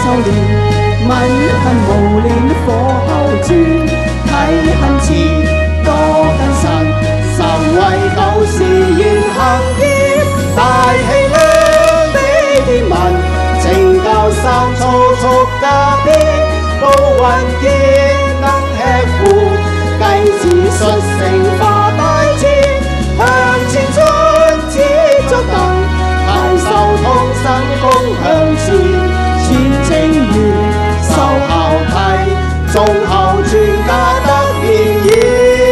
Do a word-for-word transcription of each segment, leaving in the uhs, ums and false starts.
後年，吻恨無戀火後轉，睇恨似多根神，神為舊事願行於大氣量的天文，拯救生草速加鞭，步雲見能吃苦，繼子率成化大志，向前進只足等。 大受同生共向前，前清源受孝悌，忠厚全家得便宜。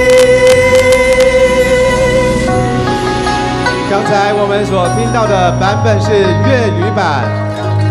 刚才我们所听到的版本是粤语版。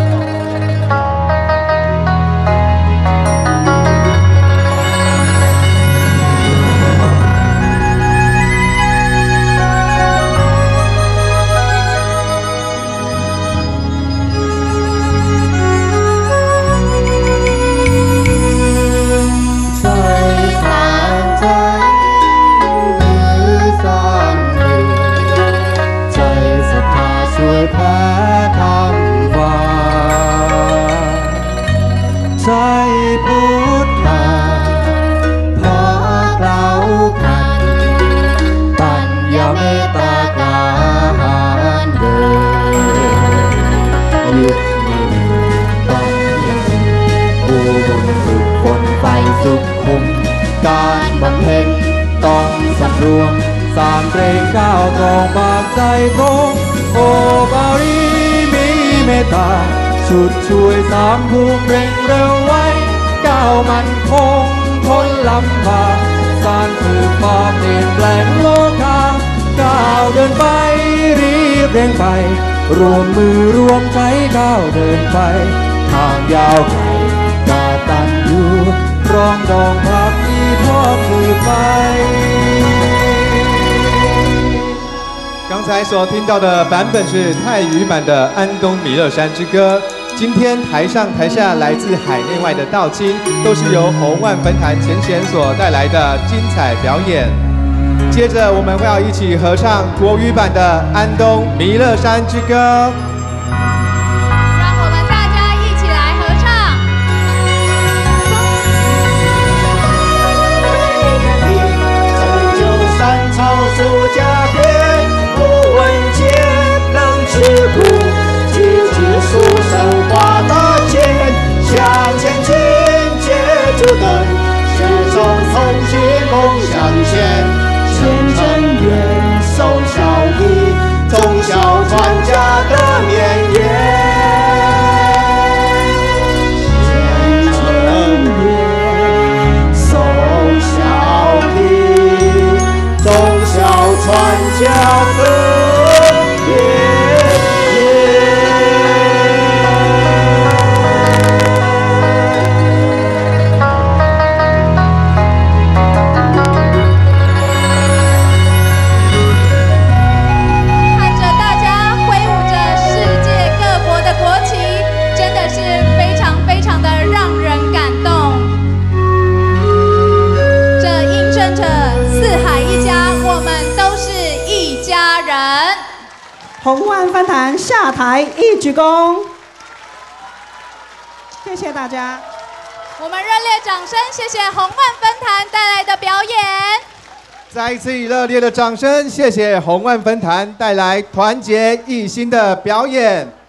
ใจพุทธาเพราะเราขันปัญญาเมตตากล้าหาญเดินยึดมั่นต้องยังผู้บุญฝึกฝนไฟสุขคุ้มการบำเพ็ญต้องสำรวมสามเพลงก้าวตรงบากใจตรงโอบารีมีเมตตาชุดช่วยสามภูมิเร่งเร็วไว้ก้าวมันคงพ้นลำบากสร้างสืบต่อเปลี่ยนแปลงโลกาก้าวเดินไปรีบเร่งไปรวมมือรวมใจก้าวเดินไปทางยาวไกลกาตันอยู่ร้องดองพักที่ทอดสืบไป刚才所听到的版本是泰语版的《安东弥勒山之歌》。今天台上台下来自海内外的道亲，都是由红万分坛前贤所带来的精彩表演。接着我们会要一起合唱国语版的《安东弥勒山之歌》。 书生花大剑，向前进，接住灯，始终同心共向前，前程远，守孝义，忠孝传家的绵延。前程远，守孝义，忠孝传家的绵延。 红万分坛下台一鞠躬，谢谢大家。 我们热烈掌声，谢谢红万分坛带来的表演。 再一次以热烈的掌声，谢谢红万分坛带来团结一心的表演。